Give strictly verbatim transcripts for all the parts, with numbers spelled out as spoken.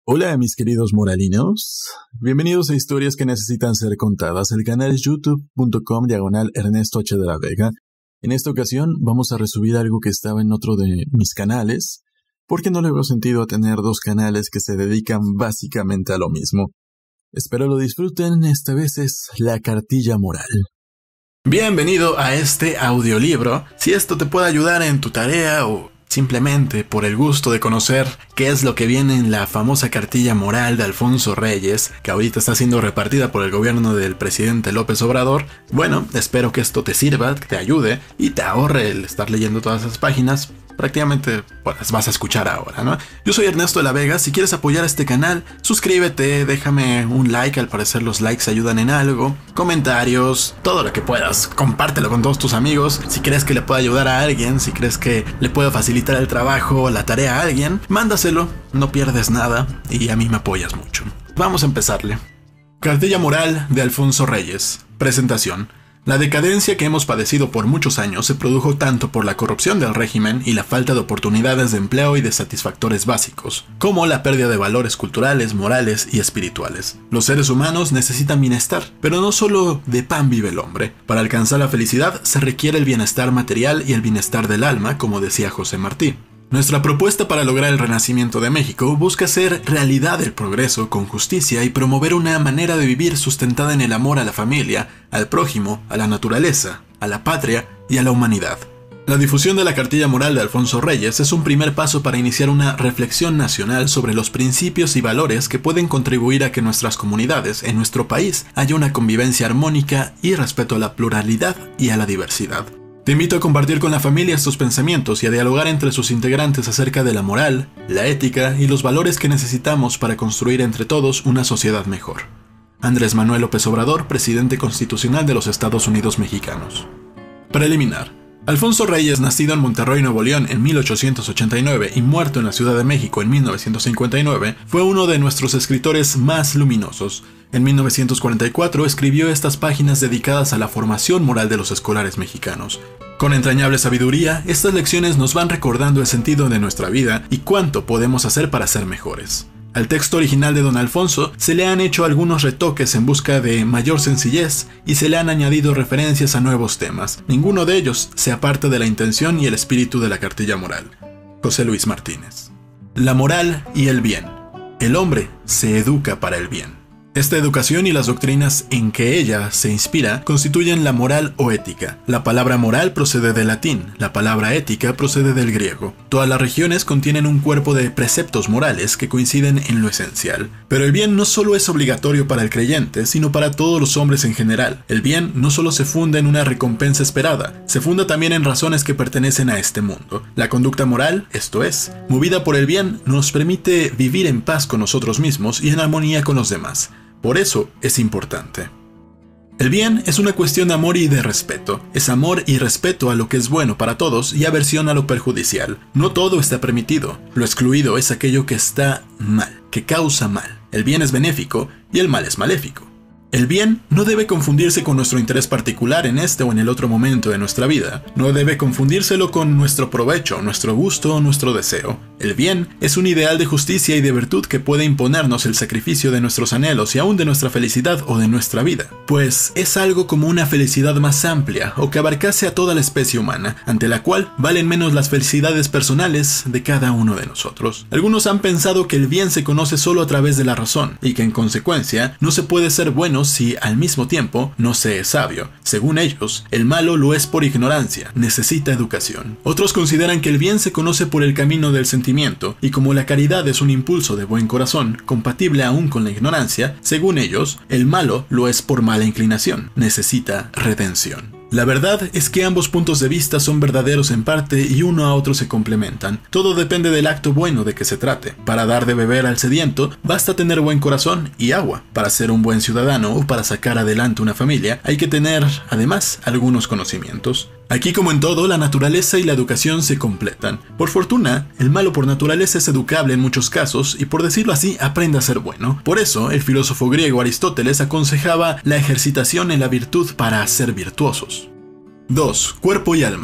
Hola mis queridos moralinos, bienvenidos a Historias que necesitan ser contadas. El canal es youtube punto com diagonal Ernesto H. de la Vega. En esta ocasión vamos a resubir algo que estaba en otro de mis canales, porque no le veo sentido a tener dos canales que se dedican básicamente a lo mismo. Espero lo disfruten, esta vez es La Cartilla Moral. Bienvenido a este audiolibro. Si esto te puede ayudar en tu tarea o simplemente por el gusto de conocer qué es lo que viene en la famosa cartilla moral de Alfonso Reyes, que ahorita está siendo repartida por el gobierno del presidente López Obrador, bueno, espero que esto te sirva, que te ayude y te ahorre el estar leyendo todas esas páginas. Prácticamente pues, las vas a escuchar ahora, ¿no? Yo soy Ernesto de la Vega. Si quieres apoyar a este canal, suscríbete, déjame un like. Al parecer los likes ayudan en algo. Comentarios, todo lo que puedas. Compártelo con todos tus amigos. Si crees que le puede ayudar a alguien, si crees que le puede facilitar el trabajo o la tarea a alguien, mándaselo. No pierdes nada y a mí me apoyas mucho. Vamos a empezarle. Cartilla Moral de Alfonso Reyes. Presentación. La decadencia que hemos padecido por muchos años se produjo tanto por la corrupción del régimen y la falta de oportunidades de empleo y de satisfactores básicos, como la pérdida de valores culturales, morales y espirituales. Los seres humanos necesitan bienestar, pero no solo de pan vive el hombre. Para alcanzar la felicidad se requiere el bienestar material y el bienestar del alma, como decía José Martí. Nuestra propuesta para lograr el renacimiento de México busca hacer realidad el progreso con justicia y promover una manera de vivir sustentada en el amor a la familia, al prójimo, a la naturaleza, a la patria y a la humanidad. La difusión de la Cartilla Moral de Alfonso Reyes es un primer paso para iniciar una reflexión nacional sobre los principios y valores que pueden contribuir a que nuestras comunidades, en nuestro país, haya una convivencia armónica y respeto a la pluralidad y a la diversidad. Te invito a compartir con la familia estos pensamientos y a dialogar entre sus integrantes acerca de la moral, la ética y los valores que necesitamos para construir entre todos una sociedad mejor. Andrés Manuel López Obrador, Presidente Constitucional de los Estados Unidos Mexicanos. Preliminar. Alfonso Reyes, nacido en Monterrey, Nuevo León en mil ochocientos ochenta y nueve y muerto en la Ciudad de México en mil novecientos cincuenta y nueve, fue uno de nuestros escritores más luminosos. En mil novecientos cuarenta y cuatro escribió estas páginas dedicadas a la formación moral de los escolares mexicanos. Con entrañable sabiduría, estas lecciones nos van recordando el sentido de nuestra vida y cuánto podemos hacer para ser mejores. Al texto original de don Alfonso se le han hecho algunos retoques en busca de mayor sencillez y se le han añadido referencias a nuevos temas. Ninguno de ellos se aparta de la intención y el espíritu de la Cartilla Moral. José Luis Martínez. La moral y el bien. El hombre se educa para el bien. Esta educación y las doctrinas en que ella se inspira constituyen la moral o ética. La palabra moral procede del latín, la palabra ética procede del griego. Todas las religiones contienen un cuerpo de preceptos morales que coinciden en lo esencial. Pero el bien no solo es obligatorio para el creyente, sino para todos los hombres en general. El bien no solo se funda en una recompensa esperada, se funda también en razones que pertenecen a este mundo. La conducta moral, esto es, movida por el bien, nos permite vivir en paz con nosotros mismos y en armonía con los demás. Por eso es importante. El bien es una cuestión de amor y de respeto. Es amor y respeto a lo que es bueno para todos y aversión a lo perjudicial. No todo está permitido. Lo excluido es aquello que está mal, que causa mal. El bien es benéfico y el mal es maléfico. El bien no debe confundirse con nuestro interés particular en este o en el otro momento de nuestra vida. No debe confundírselo con nuestro provecho, nuestro gusto o nuestro deseo. El bien es un ideal de justicia y de virtud que puede imponernos el sacrificio de nuestros anhelos y aún de nuestra felicidad o de nuestra vida. Pues es algo como una felicidad más amplia o que abarcase a toda la especie humana, ante la cual valen menos las felicidades personales de cada uno de nosotros. Algunos han pensado que el bien se conoce solo a través de la razón y que en consecuencia no se puede ser bueno si al mismo tiempo no se es sabio. Según ellos, el malo lo es por ignorancia, necesita educación. Otros consideran que el bien se conoce por el camino del sentimiento, y como la caridad es un impulso de buen corazón, compatible aún con la ignorancia, según ellos, el malo lo es por mala inclinación, necesita redención. La verdad es que ambos puntos de vista son verdaderos en parte y uno a otro se complementan. Todo depende del acto bueno de que se trate. Para dar de beber al sediento, basta tener buen corazón y agua. Para ser un buen ciudadano o para sacar adelante una familia, hay que tener, además, algunos conocimientos. Aquí, como en todo, la naturaleza y la educación se completan. Por fortuna, el malo por naturaleza es educable en muchos casos y, por decirlo así, aprende a ser bueno. Por eso, el filósofo griego Aristóteles aconsejaba la ejercitación en la virtud para ser virtuosos. dos. Cuerpo y alma.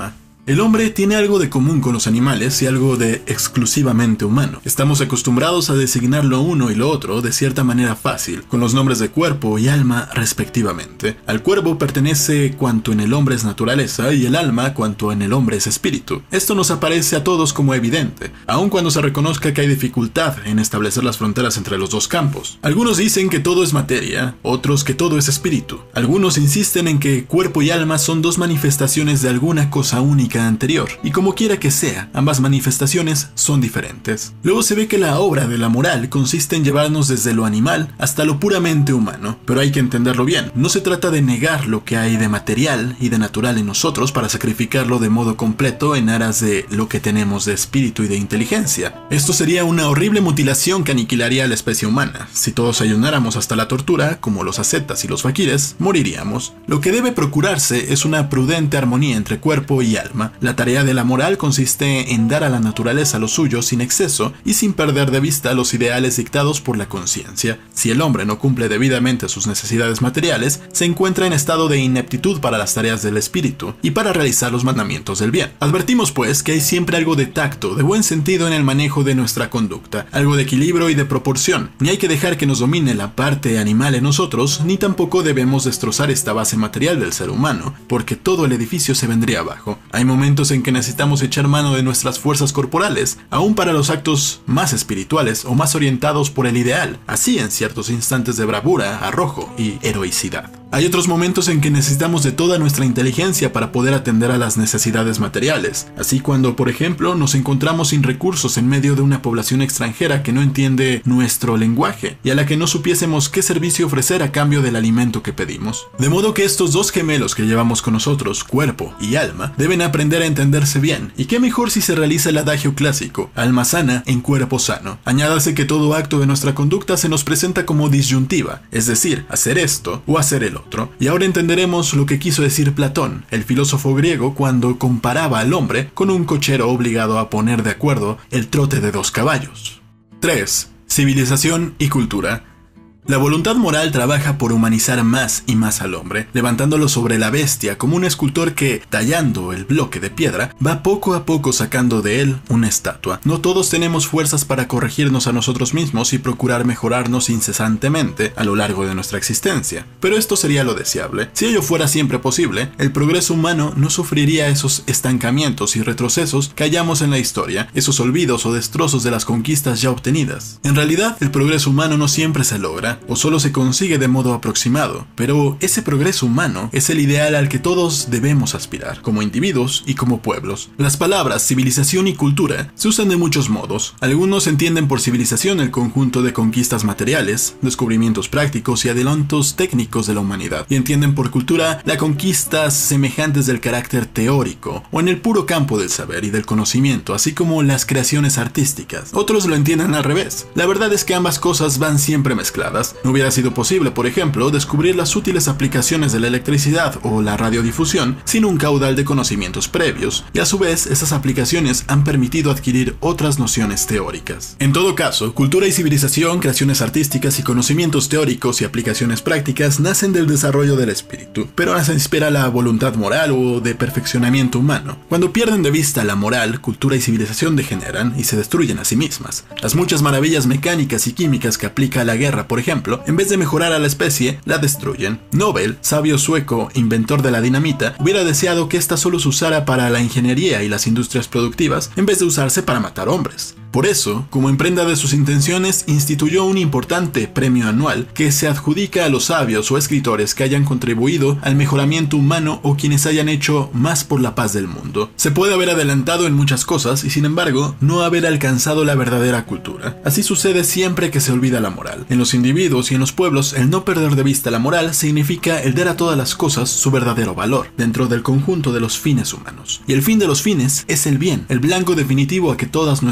El hombre tiene algo de común con los animales y algo de exclusivamente humano. Estamos acostumbrados a designar lo uno y lo otro de cierta manera fácil, con los nombres de cuerpo y alma respectivamente. Al cuerpo pertenece cuanto en el hombre es naturaleza y el alma cuanto en el hombre es espíritu. Esto nos aparece a todos como evidente, aun cuando se reconozca que hay dificultad en establecer las fronteras entre los dos campos. Algunos dicen que todo es materia, otros que todo es espíritu. Algunos insisten en que cuerpo y alma son dos manifestaciones de alguna cosa única anterior, y como quiera que sea, ambas manifestaciones son diferentes. Luego se ve que la obra de la moral consiste en llevarnos desde lo animal hasta lo puramente humano, pero hay que entenderlo bien. No se trata de negar lo que hay de material y de natural en nosotros para sacrificarlo de modo completo en aras de lo que tenemos de espíritu y de inteligencia. Esto sería una horrible mutilación que aniquilaría a la especie humana. Si todos ayunáramos hasta la tortura, como los ascetas y los faquires, moriríamos. Lo que debe procurarse es una prudente armonía entre cuerpo y alma. La tarea de la moral consiste en dar a la naturaleza lo suyo sin exceso y sin perder de vista los ideales dictados por la conciencia. Si el hombre no cumple debidamente sus necesidades materiales, se encuentra en estado de ineptitud para las tareas del espíritu y para realizar los mandamientos del bien. Advertimos pues que hay siempre algo de tacto, de buen sentido en el manejo de nuestra conducta, algo de equilibrio y de proporción. Ni hay que dejar que nos domine la parte animal en nosotros, ni tampoco debemos destrozar esta base material del ser humano, porque todo el edificio se vendría abajo. Hay momentos en que necesitamos echar mano de nuestras fuerzas corporales, aún para los actos más espirituales o más orientados por el ideal, así en ciertos instantes de bravura, arrojo y heroicidad. Hay otros momentos en que necesitamos de toda nuestra inteligencia para poder atender a las necesidades materiales, así cuando, por ejemplo, nos encontramos sin recursos en medio de una población extranjera que no entiende nuestro lenguaje y a la que no supiésemos qué servicio ofrecer a cambio del alimento que pedimos. De modo que estos dos gemelos que llevamos con nosotros, cuerpo y alma, deben aprender a entenderse bien, y qué mejor si se realiza el adagio clásico, alma sana en cuerpo sano. Añádase que todo acto de nuestra conducta se nos presenta como disyuntiva, es decir, hacer esto o hacer el otro. Y ahora entenderemos lo que quiso decir Platón, el filósofo griego, cuando comparaba al hombre con un cochero obligado a poner de acuerdo el trote de dos caballos. tres. Civilización y cultura. La voluntad moral trabaja por humanizar más y más al hombre, levantándolo sobre la bestia como un escultor que, tallando el bloque de piedra, va poco a poco sacando de él una estatua. No todos tenemos fuerzas para corregirnos a nosotros mismos y procurar mejorarnos incesantemente a lo largo de nuestra existencia, pero esto sería lo deseable. Si ello fuera siempre posible, el progreso humano no sufriría esos estancamientos y retrocesos que hallamos en la historia, esos olvidos o destrozos de las conquistas ya obtenidas. En realidad, el progreso humano no siempre se logra, o solo se consigue de modo aproximado, pero ese progreso humano es el ideal al que todos debemos aspirar, como individuos y como pueblos. Las palabras civilización y cultura se usan de muchos modos. Algunos entienden por civilización el conjunto de conquistas materiales, descubrimientos prácticos y adelantos técnicos de la humanidad, y entienden por cultura las conquistas semejantes del carácter teórico, o en el puro campo del saber y del conocimiento, así como las creaciones artísticas. Otros lo entienden al revés. La verdad es que ambas cosas van siempre mezcladas. No hubiera sido posible, por ejemplo, descubrir las útiles aplicaciones de la electricidad o la radiodifusión sin un caudal de conocimientos previos, y a su vez esas aplicaciones han permitido adquirir otras nociones teóricas. En todo caso, cultura y civilización, creaciones artísticas y conocimientos teóricos y aplicaciones prácticas nacen del desarrollo del espíritu, pero no se inspira la voluntad moral o de perfeccionamiento humano. Cuando pierden de vista la moral, cultura y civilización degeneran y se destruyen a sí mismas. Las muchas maravillas mecánicas y químicas que aplica a la guerra, por ejemplo, en vez de mejorar a la especie, la destruyen. Nobel, sabio sueco, inventor de la dinamita, hubiera deseado que ésta solo se usara para la ingeniería y las industrias productivas, en vez de usarse para matar hombres. Por eso, como en prenda de sus intenciones, instituyó un importante premio anual que se adjudica a los sabios o escritores que hayan contribuido al mejoramiento humano o quienes hayan hecho más por la paz del mundo. Se puede haber adelantado en muchas cosas y, sin embargo, no haber alcanzado la verdadera cultura. Así sucede siempre que se olvida la moral. En los individuos y en los pueblos, el no perder de vista la moral significa el dar a todas las cosas su verdadero valor, dentro del conjunto de los fines humanos. Y el fin de los fines es el bien, el blanco definitivo a que todas nuestras acciones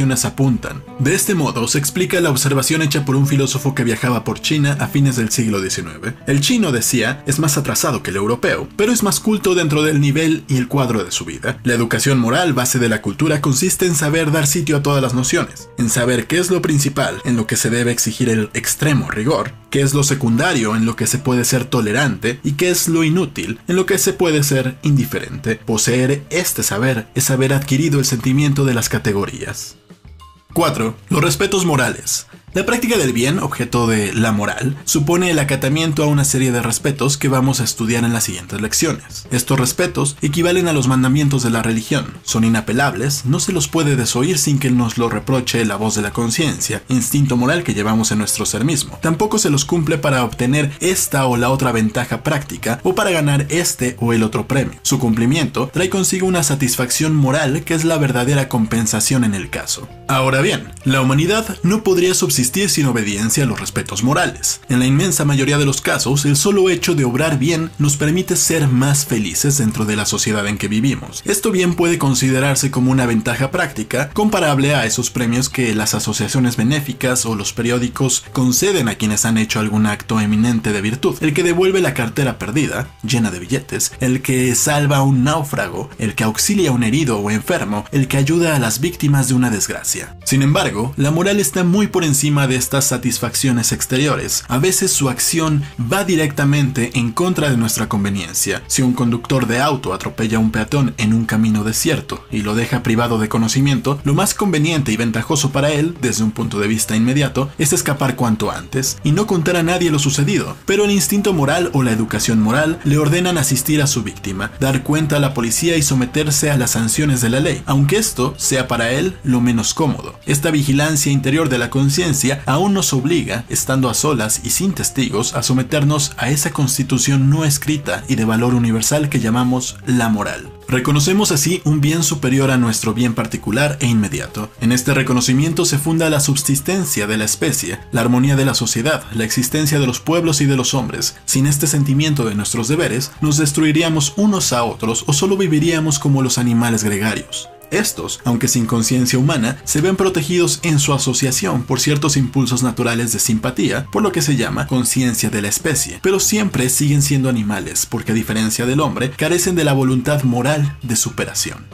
investigaciones apuntan. De este modo se explica la observación hecha por un filósofo que viajaba por China a fines del siglo diecinueve. El chino, decía, es más atrasado que el europeo, pero es más culto dentro del nivel y el cuadro de su vida. La educación moral, base de la cultura, consiste en saber dar sitio a todas las nociones, en saber qué es lo principal, en lo que se debe exigir el extremo rigor, qué es lo secundario, en lo que se puede ser tolerante, y qué es lo inútil, en lo que se puede ser indiferente. Poseer este saber es haber adquirido el sentimiento de las categorías. cuatro. Los respetos morales. La práctica del bien, objeto de la moral, supone el acatamiento a una serie de respetos que vamos a estudiar en las siguientes lecciones. Estos respetos equivalen a los mandamientos de la religión, son inapelables, no se los puede desoír sin que nos lo reproche la voz de la conciencia, instinto moral que llevamos en nuestro ser mismo. Tampoco se los cumple para obtener esta o la otra ventaja práctica o para ganar este o el otro premio. Su cumplimiento trae consigo una satisfacción moral que es la verdadera compensación en el caso. Ahora bien, la humanidad no podría subsistir sin obediencia a los respetos morales. En la inmensa mayoría de los casos, el solo hecho de obrar bien nos permite ser más felices dentro de la sociedad en que vivimos. Esto bien puede considerarse como una ventaja práctica comparable a esos premios que las asociaciones benéficas o los periódicos conceden a quienes han hecho algún acto eminente de virtud. El que devuelve la cartera perdida, llena de billetes, el que salva a un náufrago, el que auxilia a un herido o enfermo, el que ayuda a las víctimas de una desgracia. Sin embargo, la moral está muy por encima de estas satisfacciones exteriores. A veces su acción va directamente en contra de nuestra conveniencia. Si un conductor de auto atropella a un peatón en un camino desierto y lo deja privado de conocimiento, lo más conveniente y ventajoso para él, desde un punto de vista inmediato, es escapar cuanto antes y no contar a nadie lo sucedido. Pero el instinto moral o la educación moral le ordenan asistir a su víctima, dar cuenta a la policía y someterse a las sanciones de la ley, aunque esto sea para él lo menos cómodo. Esta vigilancia interior de la conciencia aún nos obliga, estando a solas y sin testigos, a someternos a esa constitución no escrita y de valor universal que llamamos la moral. Reconocemos así un bien superior a nuestro bien particular e inmediato. En este reconocimiento se funda la subsistencia de la especie, la armonía de la sociedad, la existencia de los pueblos y de los hombres. Sin este sentimiento de nuestros deberes, nos destruiríamos unos a otros o solo viviríamos como los animales gregarios. Estos, aunque sin conciencia humana, se ven protegidos en su asociación por ciertos impulsos naturales de simpatía, por lo que se llama conciencia de la especie, pero siempre siguen siendo animales, porque a diferencia del hombre, carecen de la voluntad moral de superación.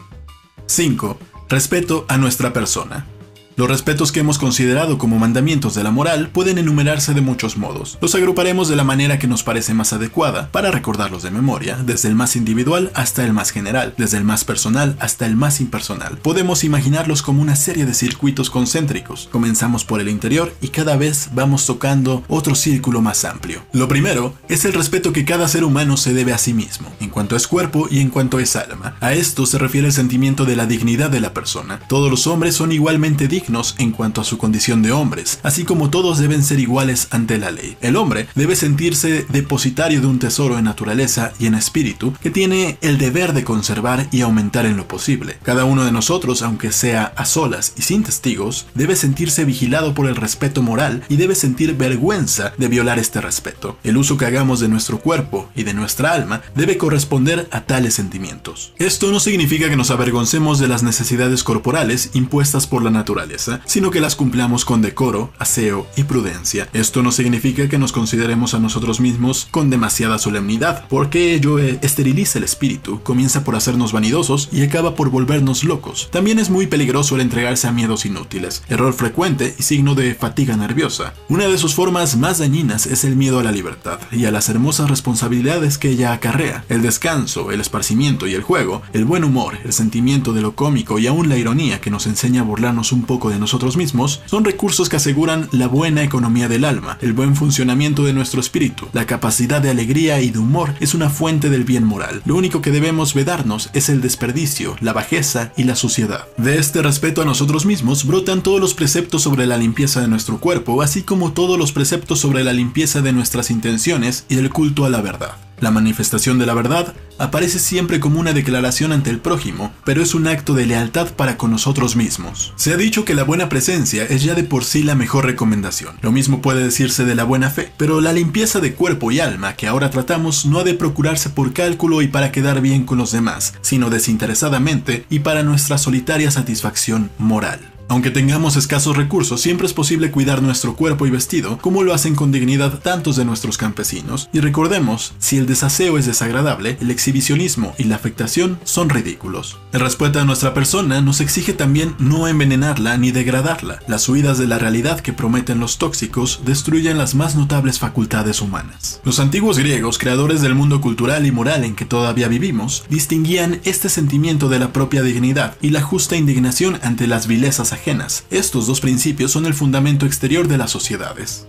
cinco. Respeto a nuestra persona. Los respetos que hemos considerado como mandamientos de la moral pueden enumerarse de muchos modos. Los agruparemos de la manera que nos parece más adecuada para recordarlos de memoria, desde el más individual hasta el más general, desde el más personal hasta el más impersonal. Podemos imaginarlos como una serie de circuitos concéntricos. Comenzamos por el interior y cada vez vamos tocando otro círculo más amplio. Lo primero es el respeto que cada ser humano se debe a sí mismo, en cuanto es cuerpo y en cuanto es alma. A esto se refiere el sentimiento de la dignidad de la persona. Todos los hombres son igualmente dignos en cuanto a su condición de hombres, así como todos deben ser iguales ante la ley. El hombre debe sentirse depositario de un tesoro en naturaleza y en espíritu que tiene el deber de conservar y aumentar en lo posible. Cada uno de nosotros, aunque sea a solas y sin testigos, debe sentirse vigilado por el respeto moral y debe sentir vergüenza de violar este respeto. El uso que hagamos de nuestro cuerpo y de nuestra alma debe corresponder a tales sentimientos. Esto no significa que nos avergoncemos de las necesidades corporales impuestas por la naturaleza, sino que las cumplamos con decoro, aseo y prudencia. Esto no significa que nos consideremos a nosotros mismos con demasiada solemnidad, porque ello esteriliza el espíritu, comienza por hacernos vanidosos y acaba por volvernos locos. También es muy peligroso el entregarse a miedos inútiles, error frecuente y signo de fatiga nerviosa. Una de sus formas más dañinas es el miedo a la libertad y a las hermosas responsabilidades que ella acarrea. El descanso, el esparcimiento y el juego, el buen humor, el sentimiento de lo cómico y aún la ironía que nos enseña a burlarnos un poco de nosotros mismos, son recursos que aseguran la buena economía del alma, el buen funcionamiento de nuestro espíritu. La capacidad de alegría y de humor es una fuente del bien moral. Lo único que debemos vedarnos es el desperdicio, la bajeza y la suciedad. De este respeto a nosotros mismos brotan todos los preceptos sobre la limpieza de nuestro cuerpo, así como todos los preceptos sobre la limpieza de nuestras intenciones y el culto a la verdad. La manifestación de la verdad aparece siempre como una declaración ante el prójimo, pero es un acto de lealtad para con nosotros mismos. Se ha dicho que la buena presencia es ya de por sí la mejor recomendación. Lo mismo puede decirse de la buena fe, pero la limpieza de cuerpo y alma que ahora tratamos no ha de procurarse por cálculo y para quedar bien con los demás, sino desinteresadamente y para nuestra solitaria satisfacción moral. Aunque tengamos escasos recursos, siempre es posible cuidar nuestro cuerpo y vestido, como lo hacen con dignidad tantos de nuestros campesinos. Y recordemos, si el desaseo es desagradable, el exhibicionismo y la afectación son ridículos. El respeto a nuestra persona nos exige también no envenenarla ni degradarla. Las huidas de la realidad que prometen los tóxicos destruyen las más notables facultades humanas. Los antiguos griegos, creadores del mundo cultural y moral en que todavía vivimos, distinguían este sentimiento de la propia dignidad y la justa indignación ante las vilezas ajenas. Estos dos principios son el fundamento exterior de las sociedades.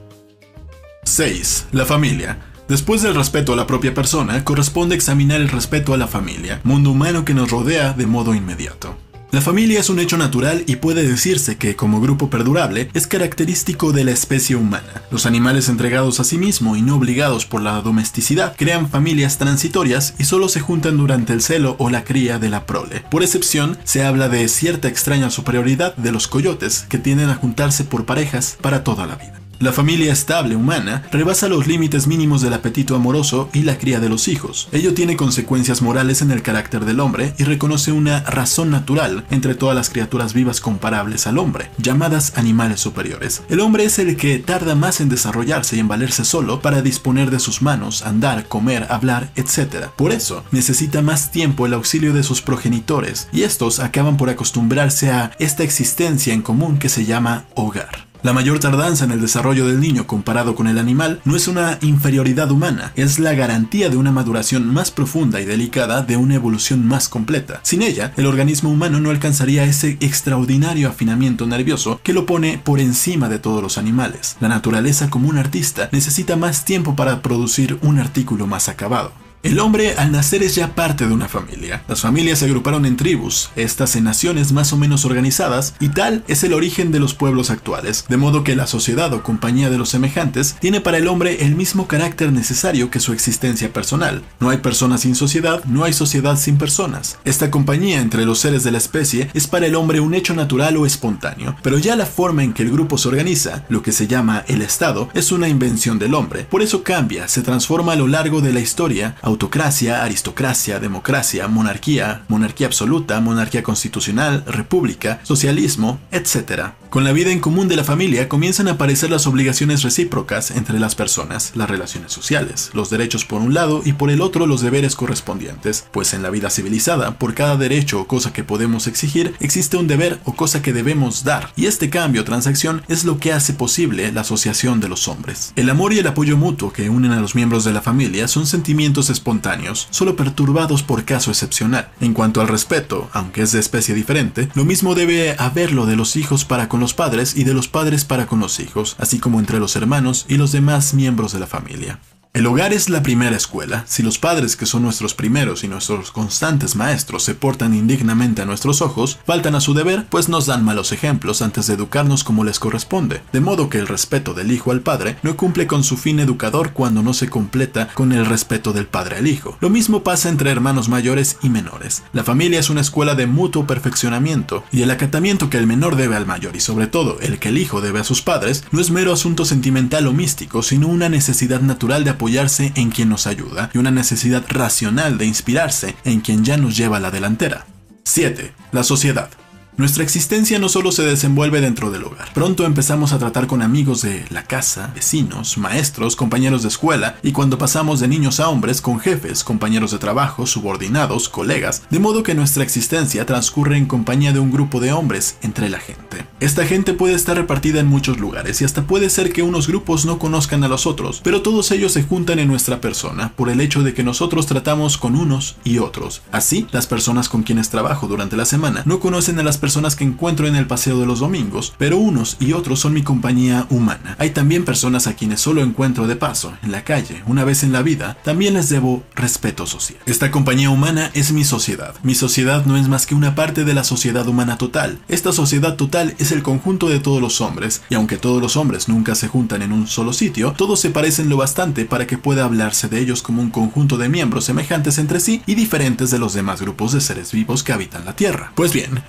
seis. La familia. Después del respeto a la propia persona, corresponde examinar el respeto a la familia, mundo humano que nos rodea de modo inmediato. La familia es un hecho natural y puede decirse que, como grupo perdurable, es característico de la especie humana. Los animales entregados a sí mismo y no obligados por la domesticidad crean familias transitorias y solo se juntan durante el celo o la cría de la prole. Por excepción, se habla de cierta extraña superioridad de los coyotes que tienden a juntarse por parejas para toda la vida. La familia estable humana rebasa los límites mínimos del apetito amoroso y la cría de los hijos. Ello tiene consecuencias morales en el carácter del hombre y reconoce una razón natural entre todas las criaturas vivas comparables al hombre, llamadas animales superiores. El hombre es el que tarda más en desarrollarse y en valerse solo para disponer de sus manos, andar, comer, hablar, etcétera. Por eso, necesita más tiempo el auxilio de sus progenitores, y estos acaban por acostumbrarse a esta existencia en común que se llama hogar. La mayor tardanza en el desarrollo del niño comparado con el animal no es una inferioridad humana, es la garantía de una maduración más profunda y delicada, de una evolución más completa. Sin ella, el organismo humano no alcanzaría ese extraordinario afinamiento nervioso que lo pone por encima de todos los animales. La naturaleza, como un artista, necesita más tiempo para producir un artículo más acabado. El hombre al nacer es ya parte de una familia. Las familias se agruparon en tribus, estas en naciones más o menos organizadas, y tal es el origen de los pueblos actuales, de modo que la sociedad o compañía de los semejantes tiene para el hombre el mismo carácter necesario que su existencia personal. No hay personas sin sociedad, no hay sociedad sin personas. Esta compañía entre los seres de la especie es para el hombre un hecho natural o espontáneo, pero ya la forma en que el grupo se organiza, lo que se llama el Estado, es una invención del hombre. Por eso cambia, se transforma a lo largo de la historia: autocracia, aristocracia, democracia, monarquía, monarquía absoluta, monarquía constitucional, república, socialismo, etcétera. Con la vida en común de la familia comienzan a aparecer las obligaciones recíprocas entre las personas, las relaciones sociales, los derechos por un lado y por el otro los deberes correspondientes, pues en la vida civilizada, por cada derecho o cosa que podemos exigir, existe un deber o cosa que debemos dar, y este cambio o transacción es lo que hace posible la asociación de los hombres. El amor y el apoyo mutuo que unen a los miembros de la familia son sentimientos espontáneos, solo perturbados por caso excepcional. En cuanto al respeto, aunque es de especie diferente, lo mismo debe haberlo de los hijos para con los padres y de los padres para con los hijos, así como entre los hermanos y los demás miembros de la familia. El hogar es la primera escuela. Si los padres, que son nuestros primeros y nuestros constantes maestros, se portan indignamente a nuestros ojos, faltan a su deber, pues nos dan malos ejemplos antes de educarnos como les corresponde. De modo que el respeto del hijo al padre no cumple con su fin educador cuando no se completa con el respeto del padre al hijo. Lo mismo pasa entre hermanos mayores y menores. La familia es una escuela de mutuo perfeccionamiento, y el acatamiento que el menor debe al mayor, y sobre todo el que el hijo debe a sus padres, no es mero asunto sentimental o místico, sino una necesidad natural de apoyarse en quien nos ayuda y una necesidad racional de inspirarse en quien ya nos lleva a la delantera. siete. La sociedad. Nuestra existencia no solo se desenvuelve dentro del hogar. Pronto empezamos a tratar con amigos de la casa, vecinos, maestros, compañeros de escuela, y cuando pasamos de niños a hombres, con jefes, compañeros de trabajo, subordinados, colegas, de modo que nuestra existencia transcurre en compañía de un grupo de hombres entre la gente. Esta gente puede estar repartida en muchos lugares y hasta puede ser que unos grupos no conozcan a los otros, pero todos ellos se juntan en nuestra persona por el hecho de que nosotros tratamos con unos y otros. Así, las personas con quienes trabajo durante la semana no conocen a las personas que encuentro en el paseo de los domingos, pero unos y otros son mi compañía humana. Hay también personas a quienes solo encuentro de paso, en la calle, una vez en la vida. También les debo respeto social. Esta compañía humana es mi sociedad. Mi sociedad no es más que una parte de la sociedad humana total. Esta sociedad total es el conjunto de todos los hombres, y aunque todos los hombres nunca se juntan en un solo sitio, todos se parecen lo bastante para que pueda hablarse de ellos como un conjunto de miembros semejantes entre sí y diferentes de los demás grupos de seres vivos que habitan la Tierra. Pues bien, en torno al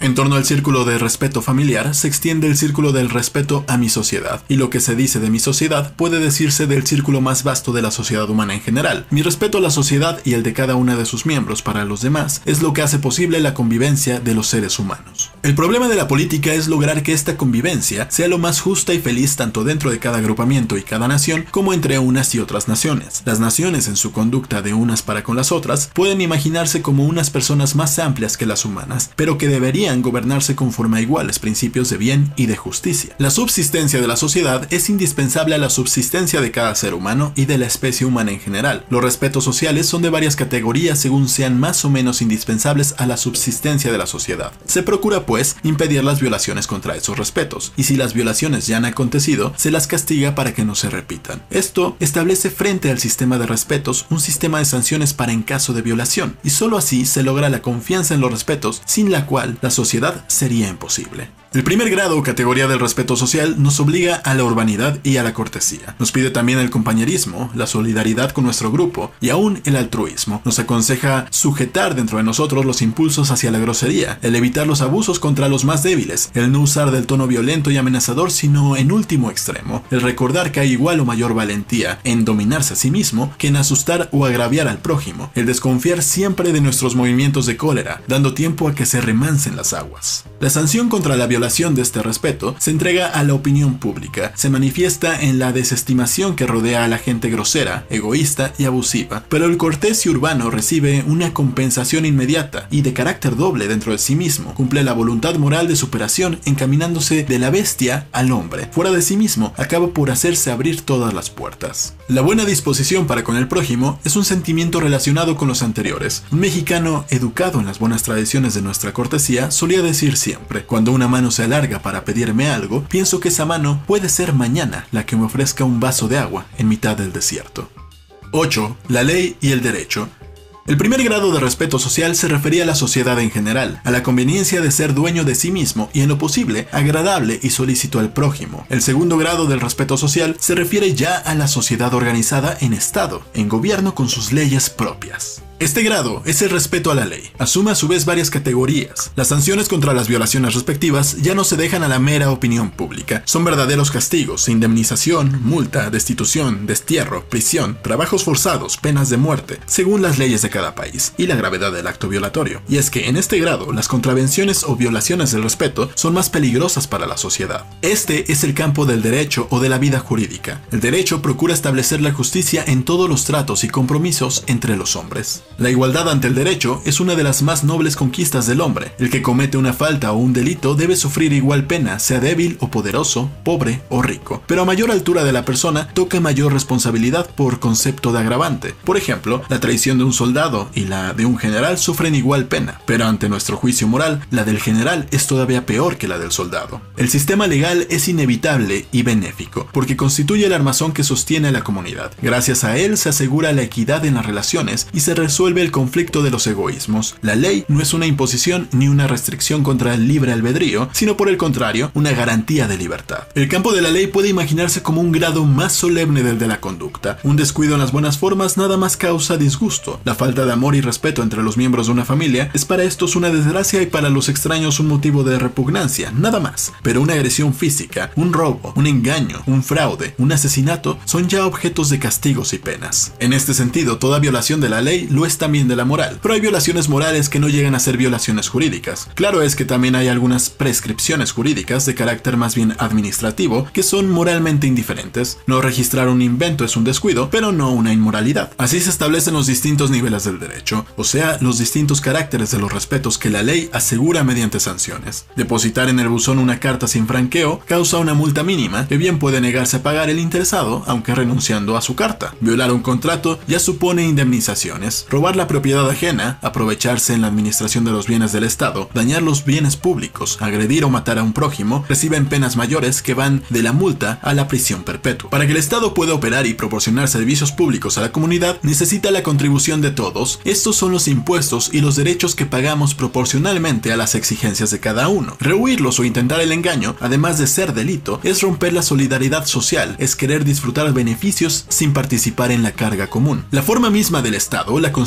círculo de respeto familiar se extiende el círculo del respeto a mi sociedad, y lo que se dice de mi sociedad puede decirse del círculo más vasto de la sociedad humana en general. Mi respeto a la sociedad y el de cada una de sus miembros para los demás es lo que hace posible la convivencia de los seres humanos. El problema de la política es lograr que esta convivencia sea lo más justa y feliz tanto dentro de cada agrupamiento y cada nación como entre unas y otras naciones. Las naciones en su conducta de unas para con las otras pueden imaginarse como unas personas más amplias que las humanas, pero que deberían gobernarse conforme a iguales principios de bien y de justicia. La subsistencia de la sociedad es indispensable a la subsistencia de cada ser humano y de la especie humana en general. Los respetos sociales son de varias categorías según sean más o menos indispensables a la subsistencia de la sociedad. Se procura, pues, impedir las violaciones contra esos respetos, y si las violaciones ya han acontecido, se las castiga para que no se repitan. Esto establece frente al sistema de respetos un sistema de sanciones para en caso de violación, y solo así se logra la confianza en los respetos, sin la cual la sociedad sería imposible. El primer grado o categoría del respeto social nos obliga a la urbanidad y a la cortesía. Nos pide también el compañerismo, la solidaridad con nuestro grupo y aún el altruismo. Nos aconseja sujetar dentro de nosotros los impulsos hacia la grosería, el evitar los abusos contra los más débiles, el no usar del tono violento y amenazador sino en último extremo, el recordar que hay igual o mayor valentía en dominarse a sí mismo que en asustar o agraviar al prójimo, el desconfiar siempre de nuestros movimientos de cólera, dando tiempo a que se remansen las aguas. La sanción contra la violencia de este respeto se entrega a la opinión pública, se manifiesta en la desestimación que rodea a la gente grosera, egoísta y abusiva, pero el cortés y urbano recibe una compensación inmediata y de carácter doble dentro de sí mismo, cumple la voluntad moral de superación encaminándose de la bestia al hombre, fuera de sí mismo acaba por hacerse abrir todas las puertas. La buena disposición para con el prójimo es un sentimiento relacionado con los anteriores. Un mexicano educado en las buenas tradiciones de nuestra cortesía solía decir siempre: cuando una mano se alarga para pedirme algo, pienso que esa mano puede ser mañana la que me ofrezca un vaso de agua en mitad del desierto. ocho. La ley y el derecho. El primer grado de respeto social se refería a la sociedad en general, a la conveniencia de ser dueño de sí mismo y en lo posible agradable y solícito al prójimo. El segundo grado del respeto social se refiere ya a la sociedad organizada en Estado, en gobierno con sus leyes propias. Este grado es el respeto a la ley. Asume a su vez varias categorías. Las sanciones contra las violaciones respectivas ya no se dejan a la mera opinión pública. Son verdaderos castigos: indemnización, multa, destitución, destierro, prisión, trabajos forzados, penas de muerte, según las leyes de cada país y la gravedad del acto violatorio. Y es que en este grado, las contravenciones o violaciones del respeto son más peligrosas para la sociedad. Este es el campo del derecho o de la vida jurídica. El derecho procura establecer la justicia en todos los tratos y compromisos entre los hombres. La igualdad ante el derecho es una de las más nobles conquistas del hombre. El que comete una falta o un delito debe sufrir igual pena, sea débil o poderoso, pobre o rico. Pero a mayor altura de la persona toca mayor responsabilidad por concepto de agravante. Por ejemplo, la traición de un soldado y la de un general sufren igual pena, pero ante nuestro juicio moral, la del general es todavía peor que la del soldado. El sistema legal es inevitable y benéfico, porque constituye el armazón que sostiene a la comunidad. Gracias a él se asegura la equidad en las relaciones y se resuelve el conflicto de los egoísmos. La ley no es una imposición ni una restricción contra el libre albedrío, sino por el contrario, una garantía de libertad. El campo de la ley puede imaginarse como un grado más solemne del de la conducta. Un descuido en las buenas formas nada más causa disgusto. La falta de amor y respeto entre los miembros de una familia es para estos una desgracia y para los extraños un motivo de repugnancia, nada más. Pero una agresión física, un robo, un engaño, un fraude, un asesinato son ya objetos de castigos y penas. En este sentido, toda violación de la ley lo es también de la moral, pero hay violaciones morales que no llegan a ser violaciones jurídicas. Claro es que también hay algunas prescripciones jurídicas de carácter más bien administrativo que son moralmente indiferentes. No registrar un invento es un descuido, pero no una inmoralidad. Así se establecen los distintos niveles del derecho, o sea, los distintos caracteres de los respetos que la ley asegura mediante sanciones. Depositar en el buzón una carta sin franqueo causa una multa mínima que bien puede negarse a pagar el interesado, aunque renunciando a su carta. Violar un contrato ya supone indemnizaciones. Robar la propiedad ajena, aprovecharse en la administración de los bienes del Estado, dañar los bienes públicos, agredir o matar a un prójimo, reciben penas mayores que van de la multa a la prisión perpetua. Para que el Estado pueda operar y proporcionar servicios públicos a la comunidad, necesita la contribución de todos. Estos son los impuestos y los derechos que pagamos proporcionalmente a las exigencias de cada uno. Rehuirlos o intentar el engaño, además de ser delito, es romper la solidaridad social, es querer disfrutar beneficios sin participar en la carga común. La forma misma del Estado, la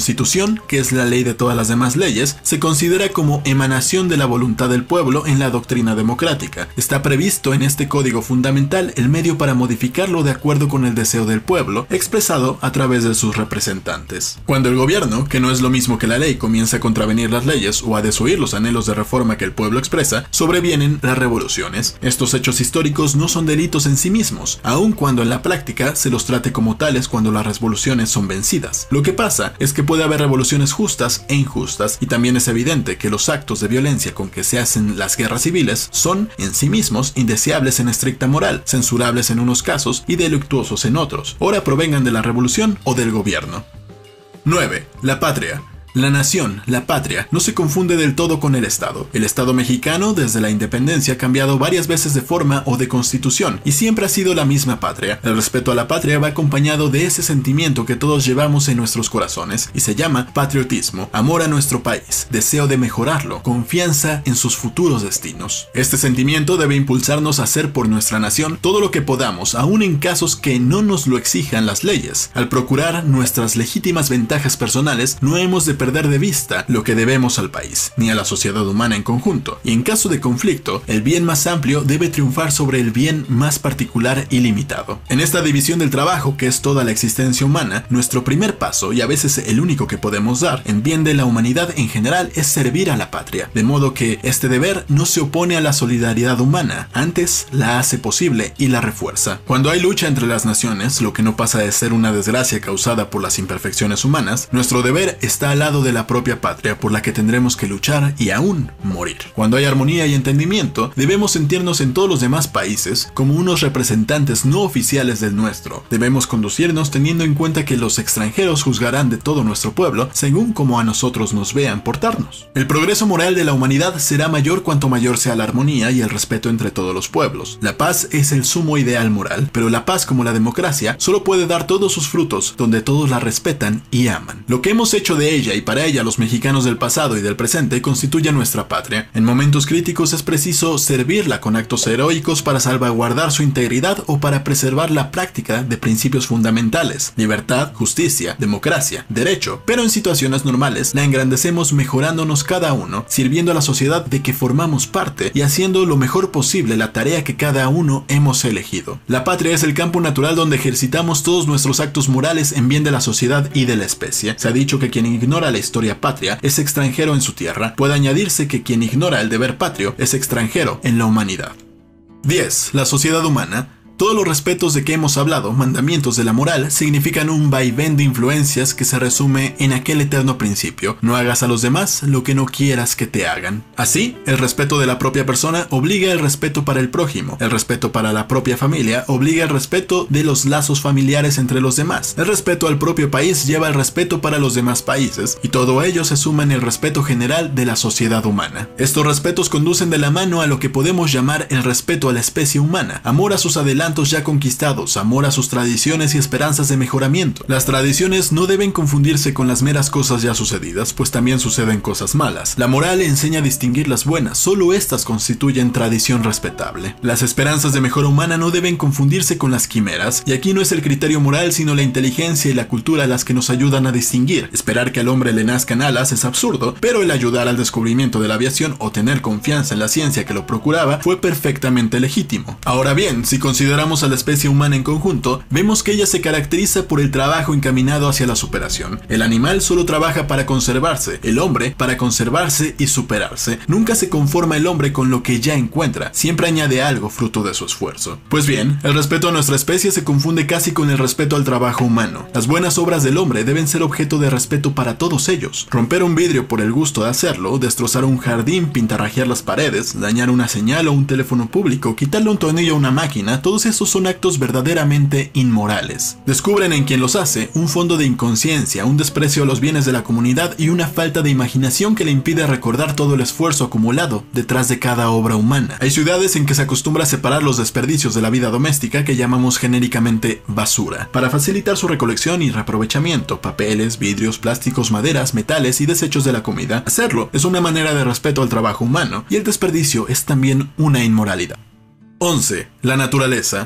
Constitución, que es la ley de todas las demás leyes, se considera como emanación de la voluntad del pueblo en la doctrina democrática. Está previsto en este código fundamental el medio para modificarlo de acuerdo con el deseo del pueblo, expresado a través de sus representantes. Cuando el gobierno, que no es lo mismo que la ley, comienza a contravenir las leyes o a desoír los anhelos de reforma que el pueblo expresa, sobrevienen las revoluciones. Estos hechos históricos no son delitos en sí mismos, aun cuando en la práctica se los trate como tales cuando las revoluciones son vencidas. Lo que pasa es que puede haber revoluciones justas e injustas, y también es evidente que los actos de violencia con que se hacen las guerras civiles son en sí mismos indeseables en estricta moral, censurables en unos casos y delictuosos en otros, ora provengan de la revolución o del gobierno. nueve. La patria. La nación, la patria, no se confunde del todo con el Estado. El Estado mexicano, desde la independencia, ha cambiado varias veces de forma o de constitución, y siempre ha sido la misma patria. El respeto a la patria va acompañado de ese sentimiento que todos llevamos en nuestros corazones, y se llama patriotismo, amor a nuestro país, deseo de mejorarlo, confianza en sus futuros destinos. Este sentimiento debe impulsarnos a hacer por nuestra nación todo lo que podamos, aun en casos que no nos lo exijan las leyes. Al procurar nuestras legítimas ventajas personales, no hemos de perder de vista lo que debemos al país, ni a la sociedad humana en conjunto, y en caso de conflicto, el bien más amplio debe triunfar sobre el bien más particular y limitado. En esta división del trabajo, que es toda la existencia humana, nuestro primer paso, y a veces el único que podemos dar, en bien de la humanidad en general, es servir a la patria, de modo que este deber no se opone a la solidaridad humana, antes la hace posible y la refuerza. Cuando hay lucha entre las naciones, lo que no pasa de ser una desgracia causada por las imperfecciones humanas, nuestro deber está al lado de la propia patria por la que tendremos que luchar y aún morir. Cuando hay armonía y entendimiento, debemos sentirnos en todos los demás países como unos representantes no oficiales del nuestro. Debemos conducirnos teniendo en cuenta que los extranjeros juzgarán de todo nuestro pueblo según como a nosotros nos vean portarnos. El progreso moral de la humanidad será mayor cuanto mayor sea la armonía y el respeto entre todos los pueblos. La paz es el sumo ideal moral, pero la paz, como la democracia, solo puede dar todos sus frutos donde todos la respetan y aman. Lo que hemos hecho de ella y para ella los mexicanos del pasado y del presente constituye nuestra patria. En momentos críticos es preciso servirla con actos heroicos para salvaguardar su integridad o para preservar la práctica de principios fundamentales: libertad, justicia, democracia, derecho. Pero en situaciones normales la engrandecemos mejorándonos cada uno, sirviendo a la sociedad de que formamos parte y haciendo lo mejor posible la tarea que cada uno hemos elegido. La patria es el campo natural donde ejercitamos todos nuestros actos morales en bien de la sociedad y de la especie. Se ha dicho que quien ignora la historia patria es extranjero en su tierra. Puede añadirse que quien ignora el deber patrio es extranjero en la humanidad. diez. La sociedad humana. Todos los respetos de que hemos hablado, mandamientos de la moral, significan un vaivén de influencias que se resume en aquel eterno principio: no hagas a los demás lo que no quieras que te hagan. Así, el respeto de la propia persona obliga el respeto para el prójimo, el respeto para la propia familia obliga el respeto de los lazos familiares entre los demás, el respeto al propio país lleva el respeto para los demás países, y todo ello se suma en el respeto general de la sociedad humana. Estos respetos conducen de la mano a lo que podemos llamar el respeto a la especie humana, amor a sus adelantos ya conquistados, amor a sus tradiciones y esperanzas de mejoramiento. Las tradiciones no deben confundirse con las meras cosas ya sucedidas, pues también suceden cosas malas. La moral enseña a distinguir las buenas, solo estas constituyen tradición respetable. Las esperanzas de mejora humana no deben confundirse con las quimeras, y aquí no es el criterio moral sino la inteligencia y la cultura las que nos ayudan a distinguir. Esperar que al hombre le nazcan alas es absurdo, pero el ayudar al descubrimiento de la aviación o tener confianza en la ciencia que lo procuraba fue perfectamente legítimo. Ahora bien, si consideramos a la especie humana en conjunto, vemos que ella se caracteriza por el trabajo encaminado hacia la superación. El animal solo trabaja para conservarse, el hombre para conservarse y superarse. Nunca se conforma el hombre con lo que ya encuentra, siempre añade algo fruto de su esfuerzo. Pues bien, el respeto a nuestra especie se confunde casi con el respeto al trabajo humano. Las buenas obras del hombre deben ser objeto de respeto para todos ellos. Romper un vidrio por el gusto de hacerlo, destrozar un jardín, pintarrajear las paredes, dañar una señal o un teléfono público, quitarle un tornillo a una máquina, todos esos son actos verdaderamente inmorales. Descubren en quien los hace un fondo de inconsciencia, un desprecio a los bienes de la comunidad y una falta de imaginación que le impide recordar todo el esfuerzo acumulado detrás de cada obra humana. Hay ciudades en que se acostumbra a separar los desperdicios de la vida doméstica, que llamamos genéricamente basura, para facilitar su recolección y reaprovechamiento: papeles, vidrios, plásticos, maderas, metales y desechos de la comida. Hacerlo es una manera de respeto al trabajo humano, y el desperdicio es también una inmoralidad. once. La naturaleza.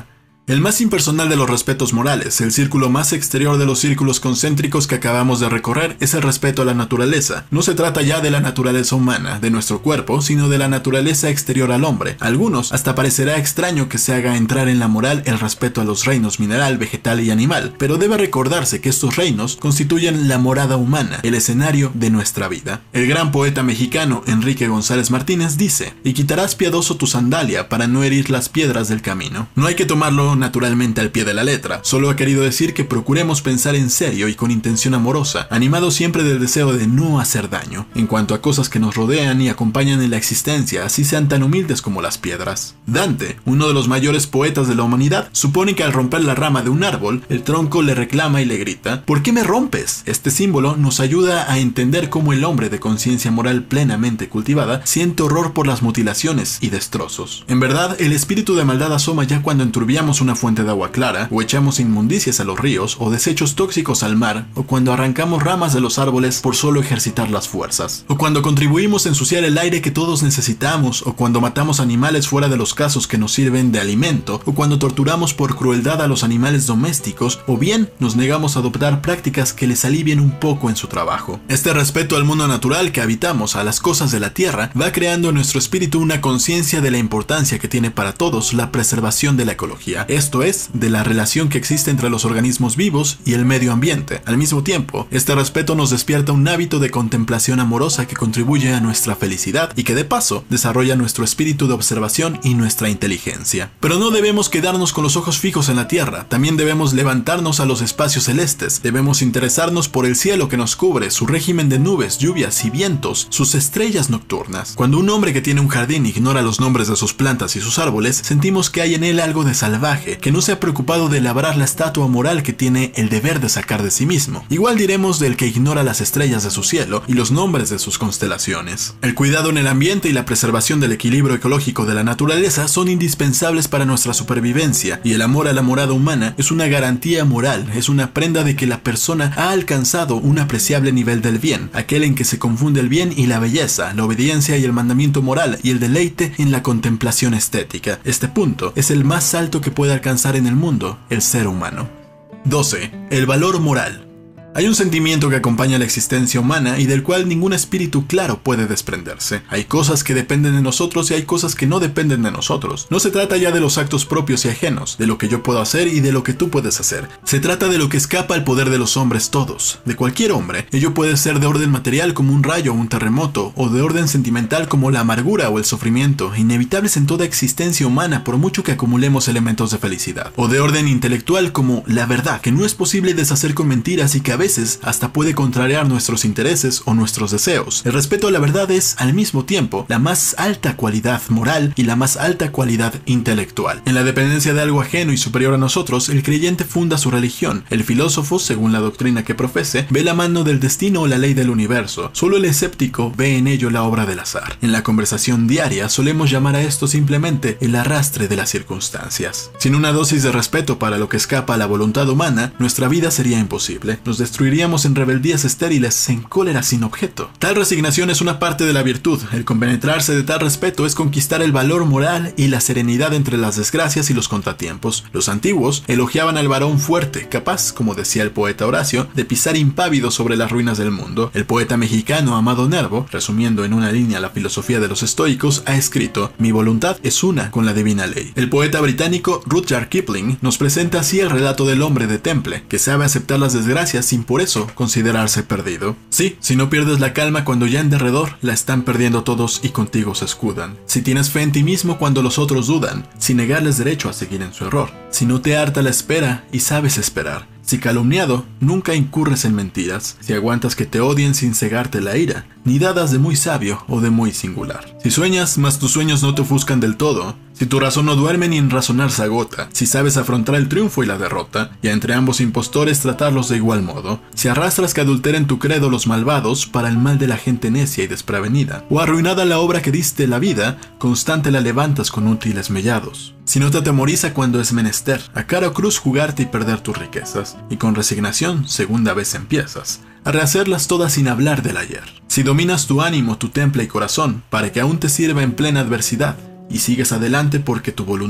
El más impersonal de los respetos morales, el círculo más exterior de los círculos concéntricos que acabamos de recorrer, es el respeto a la naturaleza. No se trata ya de la naturaleza humana, de nuestro cuerpo, sino de la naturaleza exterior al hombre. A algunos hasta parecerá extraño que se haga entrar en la moral el respeto a los reinos mineral, vegetal y animal, pero debe recordarse que estos reinos constituyen la morada humana, el escenario de nuestra vida. El gran poeta mexicano Enrique González Martínez dice: "Y quitarás piadoso tu sandalia para no herir las piedras del camino". No hay que tomarlo naturalmente al pie de la letra, solo ha querido decir que procuremos pensar en serio y con intención amorosa, animados siempre del deseo de no hacer daño, en cuanto a cosas que nos rodean y acompañan en la existencia, así sean tan humildes como las piedras. Dante, uno de los mayores poetas de la humanidad, supone que al romper la rama de un árbol, el tronco le reclama y le grita: "¿Por qué me rompes?". Este símbolo nos ayuda a entender cómo el hombre de conciencia moral plenamente cultivada siente horror por las mutilaciones y destrozos. En verdad, el espíritu de maldad asoma ya cuando enturbiamos una fuente de agua clara, o echamos inmundicias a los ríos, o desechos tóxicos al mar, o cuando arrancamos ramas de los árboles por solo ejercitar las fuerzas, o cuando contribuimos a ensuciar el aire que todos necesitamos, o cuando matamos animales fuera de los casos que nos sirven de alimento, o cuando torturamos por crueldad a los animales domésticos, o bien nos negamos a adoptar prácticas que les alivien un poco en su trabajo. Este respeto al mundo natural que habitamos, a las cosas de la tierra, va creando en nuestro espíritu una conciencia de la importancia que tiene para todos la preservación de la ecología. Esto es, de la relación que existe entre los organismos vivos y el medio ambiente. Al mismo tiempo, este respeto nos despierta un hábito de contemplación amorosa que contribuye a nuestra felicidad y que de paso desarrolla nuestro espíritu de observación y nuestra inteligencia. Pero no debemos quedarnos con los ojos fijos en la tierra, también debemos levantarnos a los espacios celestes, debemos interesarnos por el cielo que nos cubre, su régimen de nubes, lluvias y vientos, sus estrellas nocturnas. Cuando un hombre que tiene un jardín ignora los nombres de sus plantas y sus árboles, sentimos que hay en él algo de salvaje, que no se ha preocupado de labrar la estatua moral que tiene el deber de sacar de sí mismo. Igual diremos del que ignora las estrellas de su cielo y los nombres de sus constelaciones. El cuidado en el ambiente y la preservación del equilibrio ecológico de la naturaleza son indispensables para nuestra supervivencia, y el amor a la morada humana es una garantía moral, es una prenda de que la persona ha alcanzado un apreciable nivel del bien, aquel en que se confunde el bien y la belleza, la obediencia y el mandamiento moral y el deleite en la contemplación estética. Este punto es el más alto que puede alcanzar en el mundo el ser humano. doce. El valor moral. Hay un sentimiento que acompaña la existencia humana y del cual ningún espíritu claro puede desprenderse. Hay cosas que dependen de nosotros y hay cosas que no dependen de nosotros. No se trata ya de los actos propios y ajenos, de lo que yo puedo hacer y de lo que tú puedes hacer. Se trata de lo que escapa al poder de los hombres todos, de cualquier hombre. Ello puede ser de orden material como un rayo o un terremoto, o de orden sentimental como la amargura o el sufrimiento, inevitables en toda existencia humana por mucho que acumulemos elementos de felicidad. O de orden intelectual como la verdad, que no es posible deshacer con mentiras y que a veces hasta puede contrariar nuestros intereses o nuestros deseos. El respeto a la verdad es, al mismo tiempo, la más alta cualidad moral y la más alta cualidad intelectual. En la dependencia de algo ajeno y superior a nosotros, el creyente funda su religión. El filósofo, según la doctrina que profese, ve la mano del destino o la ley del universo. Solo el escéptico ve en ello la obra del azar. En la conversación diaria solemos llamar a esto simplemente el arrastre de las circunstancias. Sin una dosis de respeto para lo que escapa a la voluntad humana, nuestra vida sería imposible. Nos destruiríamos en rebeldías estériles, en cólera sin objeto. Tal resignación es una parte de la virtud. El compenetrarse de tal respeto es conquistar el valor moral y la serenidad entre las desgracias y los contratiempos. Los antiguos elogiaban al varón fuerte, capaz, como decía el poeta Horacio, de pisar impávido sobre las ruinas del mundo. El poeta mexicano Amado Nervo, resumiendo en una línea la filosofía de los estoicos, ha escrito: "Mi voluntad es una con la divina ley". El poeta británico Rudyard Kipling nos presenta así el relato del hombre de temple, que sabe aceptar las desgracias sin por eso considerarse perdido. Sí, si no pierdes la calma cuando ya en derredor la están perdiendo todos y contigo se escudan. Si tienes fe en ti mismo cuando los otros dudan, sin negarles derecho a seguir en su error. Si no te harta la espera y sabes esperar. Si calumniado, nunca incurres en mentiras. Si aguantas que te odien sin cegarte la ira, ni dadas de muy sabio o de muy singular. Si sueñas, mas tus sueños no te ofuscan del todo. Si tu razón no duerme ni en razonar se agota. Si sabes afrontar el triunfo y la derrota, y a entre ambos impostores tratarlos de igual modo. Si arrastras que adulteren tu credo los malvados para el mal de la gente necia y desprevenida. O arruinada la obra que diste la vida, constante la levantas con útiles mellados. Si no te atemoriza cuando es menester, a cara o cruz jugarte y perder tus riquezas, y con resignación segunda vez empiezas a rehacerlas todas sin hablar del ayer. Si dominas tu ánimo, tu temple y corazón, para que aún te sirva en plena adversidad, y sigues adelante porque tu voluntad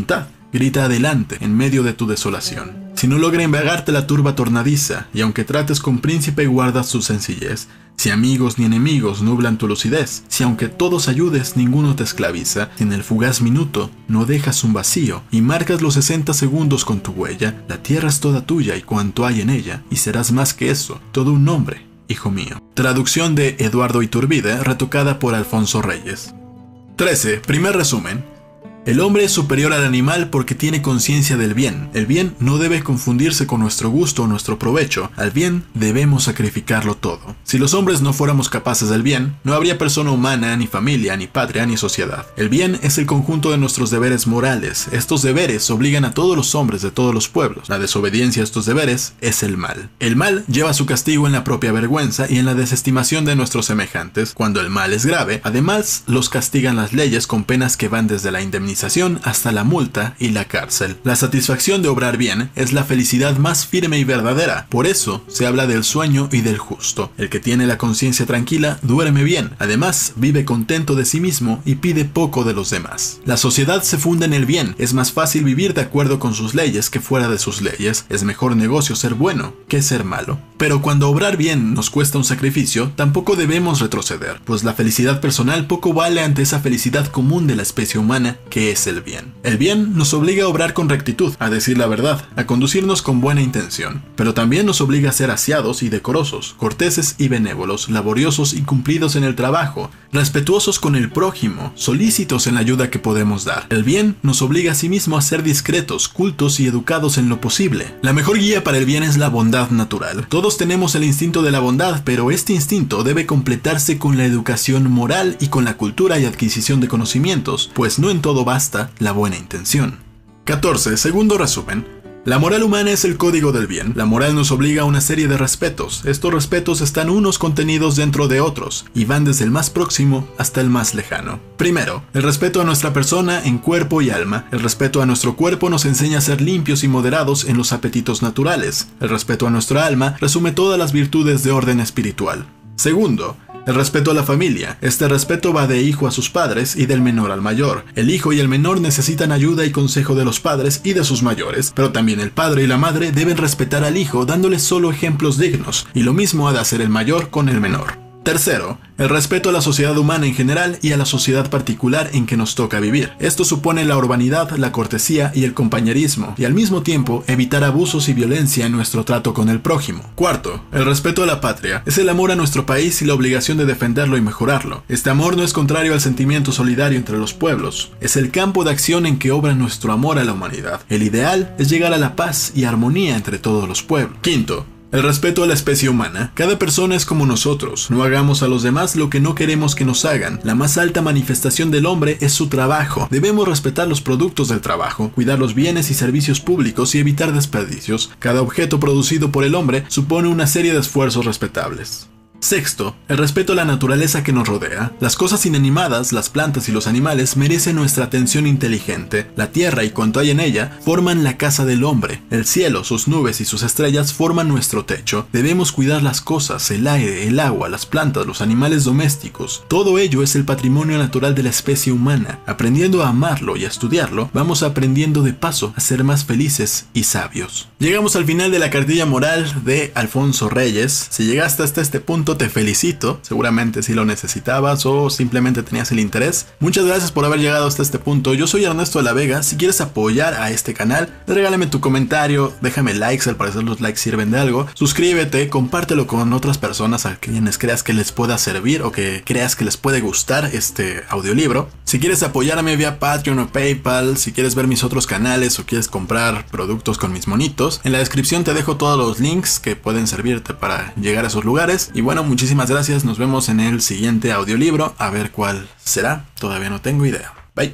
grita adelante en medio de tu desolación. Si no logra embriagarte la turba tornadiza, y aunque trates con príncipe guardas tu sencillez, si amigos ni enemigos nublan tu lucidez, si aunque todos ayudes ninguno te esclaviza, si en el fugaz minuto no dejas un vacío y marcas los sesenta segundos con tu huella, la tierra es toda tuya y cuanto hay en ella, y serás más que eso, todo un hombre, hijo mío. Traducción de Eduardo Iturbide, retocada por Alfonso Reyes. trece. Primer resumen. El hombre es superior al animal porque tiene conciencia del bien. El bien no debe confundirse con nuestro gusto o nuestro provecho. Al bien debemos sacrificarlo todo. Si los hombres no fuéramos capaces del bien, no habría persona humana, ni familia, ni patria, ni sociedad. El bien es el conjunto de nuestros deberes morales. Estos deberes obligan a todos los hombres de todos los pueblos. La desobediencia a estos deberes es el mal. El mal lleva su castigo en la propia vergüenza y en la desestimación de nuestros semejantes. Cuando el mal es grave, además los castigan las leyes con penas que van desde la indemnización hasta la multa y la cárcel. La satisfacción de obrar bien es la felicidad más firme y verdadera. Por eso se habla del sueño y del justo. El que tiene la conciencia tranquila duerme bien. Además, vive contento de sí mismo y pide poco de los demás. La sociedad se funda en el bien. Es más fácil vivir de acuerdo con sus leyes que fuera de sus leyes. Es mejor negocio ser bueno que ser malo. Pero cuando obrar bien nos cuesta un sacrificio, tampoco debemos retroceder, pues la felicidad personal poco vale ante esa felicidad común de la especie humana que es el bien. El bien nos obliga a obrar con rectitud, a decir la verdad, a conducirnos con buena intención, pero también nos obliga a ser aseados y decorosos, corteses y benévolos, laboriosos y cumplidos en el trabajo, respetuosos con el prójimo, solícitos en la ayuda que podemos dar. El bien nos obliga asimismo a ser discretos, cultos y educados en lo posible. La mejor guía para el bien es la bondad natural. Todos tenemos el instinto de la bondad, pero este instinto debe completarse con la educación moral y con la cultura y adquisición de conocimientos, pues no en todo basta la buena intención. catorce. Segundo resumen. La moral humana es el código del bien. La moral nos obliga a una serie de respetos. Estos respetos están unos contenidos dentro de otros y van desde el más próximo hasta el más lejano. Primero, el respeto a nuestra persona en cuerpo y alma. El respeto a nuestro cuerpo nos enseña a ser limpios y moderados en los apetitos naturales. El respeto a nuestra alma resume todas las virtudes de orden espiritual. Segundo, el respeto a la familia. Este respeto va de hijo a sus padres y del menor al mayor. El hijo y el menor necesitan ayuda y consejo de los padres y de sus mayores, pero también el padre y la madre deben respetar al hijo dándole solo ejemplos dignos, y lo mismo ha de hacer el mayor con el menor. Tercero, el respeto a la sociedad humana en general y a la sociedad particular en que nos toca vivir. Esto supone la urbanidad, la cortesía y el compañerismo, y al mismo tiempo evitar abusos y violencia en nuestro trato con el prójimo. Cuarto, el respeto a la patria. Es el amor a nuestro país y la obligación de defenderlo y mejorarlo. Este amor no es contrario al sentimiento solidario entre los pueblos. Es el campo de acción en que obra nuestro amor a la humanidad. El ideal es llegar a la paz y armonía entre todos los pueblos. Quinto, el respeto a la especie humana. Cada persona es como nosotros. No hagamos a los demás lo que no queremos que nos hagan. La más alta manifestación del hombre es su trabajo. Debemos respetar los productos del trabajo, cuidar los bienes y servicios públicos y evitar desperdicios. Cada objeto producido por el hombre supone una serie de esfuerzos respetables. Sexto, el respeto a la naturaleza que nos rodea. Las cosas inanimadas, las plantas y los animales merecen nuestra atención inteligente. La tierra y cuanto hay en ella forman la casa del hombre. El cielo, sus nubes y sus estrellas forman nuestro techo. Debemos cuidar las cosas, el aire, el agua, las plantas, los animales domésticos. Todo ello es el patrimonio natural de la especie humana. Aprendiendo a amarlo y a estudiarlo, vamos aprendiendo de paso a ser más felices y sabios. Llegamos al final de la cartilla moral de Alfonso Reyes. Si llegaste hasta este punto, te felicito, seguramente si lo necesitabas o simplemente tenías el interés. Muchas gracias por haber llegado hasta este punto. Yo soy Ernesto de la Vega. Si quieres apoyar a este canal, regálame tu comentario, déjame likes, al parecer los likes sirven de algo. Suscríbete, compártelo con otras personas a quienes creas que les pueda servir o que creas que les puede gustar este audiolibro. Si quieres apoyarme vía Patreon o PayPal, si quieres ver mis otros canales o quieres comprar productos con mis monitos, en la descripción te dejo todos los links que pueden servirte para llegar a esos lugares. Y bueno, muchísimas gracias, nos vemos en el siguiente audiolibro, a ver cuál será, todavía no tengo idea. Bye.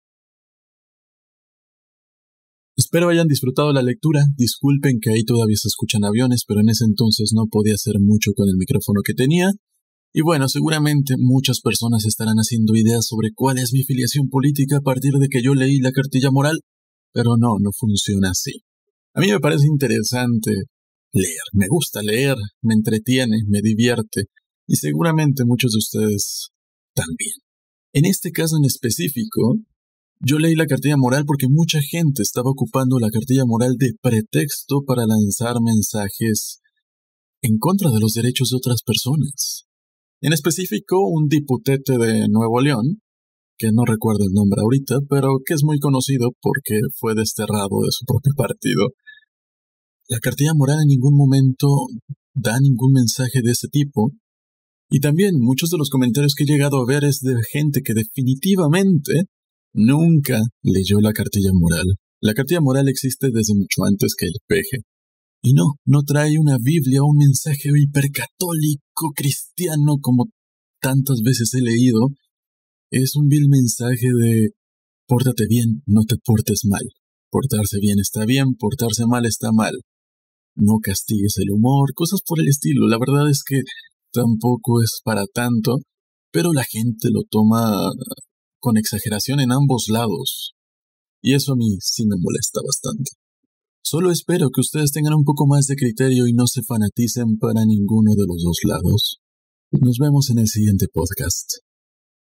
Espero hayan disfrutado la lectura. Disculpen que ahí todavía se escuchan aviones, pero en ese entonces no podía hacer mucho con el micrófono que tenía. Y bueno, seguramente muchas personas estarán haciendo ideas sobre cuál es mi filiación política a partir de que yo leí la cartilla moral, pero no, no funciona así. A mí me parece interesante leer, me gusta leer, me entretiene, me divierte, y seguramente muchos de ustedes también. En este caso en específico, Yo leí la cartilla moral porque mucha gente estaba ocupando la cartilla moral de pretexto para lanzar mensajes en contra de los derechos de otras personas. En específico, un diputete de Nuevo León, que no recuerdo el nombre ahorita, pero que es muy conocido porque fue desterrado de su propio partido. La cartilla moral en ningún momento da ningún mensaje de ese tipo. Y también muchos de los comentarios que he llegado a ver es de gente que definitivamente nunca leyó la cartilla moral. La cartilla moral existe desde mucho antes que el peje. Y no, no trae una Biblia o un mensaje hipercatólico cristiano como tantas veces he leído. Es un vil mensaje de pórtate bien, no te portes mal. Portarse bien está bien, portarse mal está mal. No castigues el humor, cosas por el estilo. La verdad es que tampoco es para tanto, pero la gente lo toma con exageración en ambos lados. Y eso a mí sí me molesta bastante. Solo espero que ustedes tengan un poco más de criterio y no se fanaticen para ninguno de los dos lados. Nos vemos en el siguiente podcast.